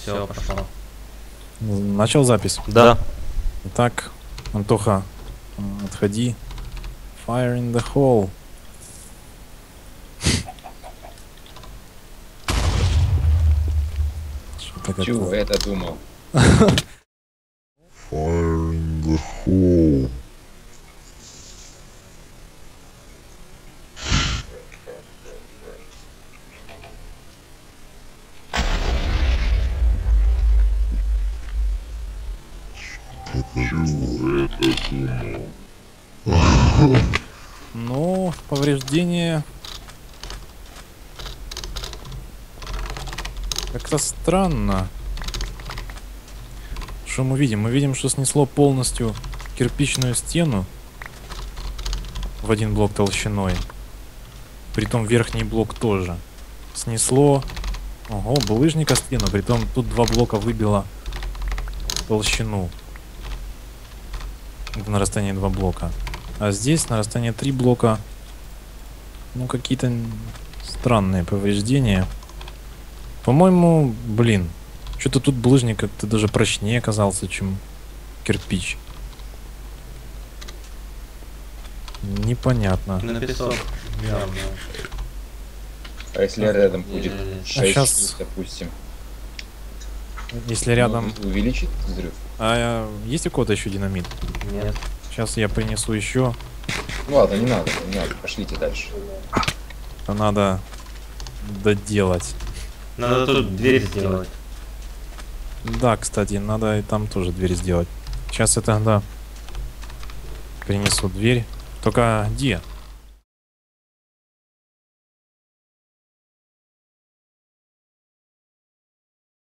Все, пошло. Начал запись? Да. Итак, Антоха, отходи. Fire in the hole. Что-то Чего как-то... это думал? Fire in the hole. Чего это думал? Ну, повреждение... Как-то странно. Что мы видим? Мы видим, что снесло полностью кирпичную стену в один блок толщиной. Притом верхний блок тоже. Снесло... Ого, булыжника стену. Притом тут два блока выбило толщину. Это на расстоянии 2 блока. А здесь на расстоянии 3 блока. Ну, какие-то странные повреждения. По-моему, блин. Что-то тут булыжник как-то даже прочнее оказался, чем кирпич. Непонятно. На песок. Явно. А если рядом будет А 6, щас- допустим, Если рядом... увеличит взрыв? Есть у кого-то еще динамит? Нет. Сейчас я принесу еще. Ну ладно, не надо, пошлите дальше. Это надо доделать. Надо тут дверь сделать. Да, кстати, надо и там тоже дверь сделать. Сейчас я тогда принесу дверь. Только где?